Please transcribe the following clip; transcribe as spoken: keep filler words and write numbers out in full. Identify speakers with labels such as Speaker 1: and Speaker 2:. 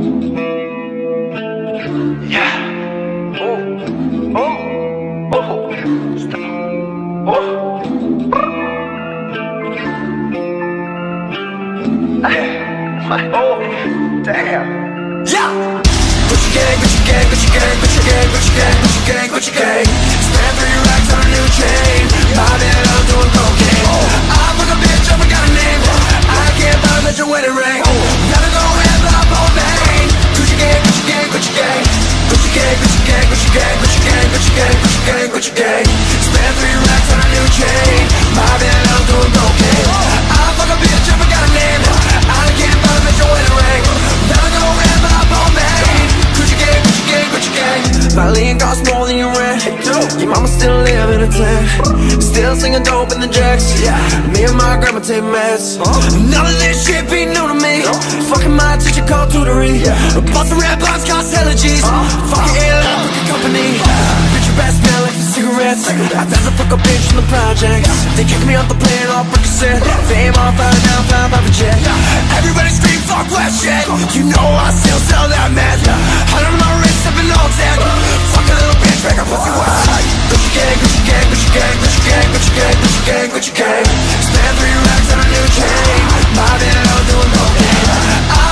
Speaker 1: Yeah. Oh. Oh. Oh. Stop. Oh. Oh. Damn. Yeah. Gucci gang, Gucci gang, Gucci gang, Gucci gang, Gucci gang, Gucci gang, Gucci gang. Spend three racks on a new chain. Mobbing, I'm doing cocaine. I fuck a bitch up, I got a name. I can't buy a major wedding ring. Gotta go in, but I'm on main. Gucci gang, Gucci gang, Gucci gang. Gucci gang, Gucci gang, Gucci gang, Gucci gang, Gucci gang, Gucci gang, Gucci gang. Spend three racks on a new chain. Mobbing, I'm doing cocaine. I fuck a bitch up, I got a name. I can't buy a major wedding ring. Gotta go in, but I'm on main. Gucci gang, Gucci gang, Gucci gang. My lean costs more than your rent. Your mama still live in a tent. Still singing dope in the jacks. Me and my grandma take meds. None of this shit be new to me. Fucking my teacher called tutoring. Bought some red bonds, cost allergies. Fucking airline, fucking company. Bitch, your best smell like the cigarettes. I'd rather fuck a bitch from the project. They kick me off the plane, all percent. Fame on fire, now flying by the jet. Everybody scream, fuck west shit. You know I still sell that meth. Hundred on my wrist, I've been all tech. Fuck a little bitch, make her pussy wet. Gucci gang, Gucci gang, Gucci gang, Gucci gang, Gucci gang, Gucci gang, Gucci gang. Spend three racks on a new chain. Mobbing, I'm doing cocaine.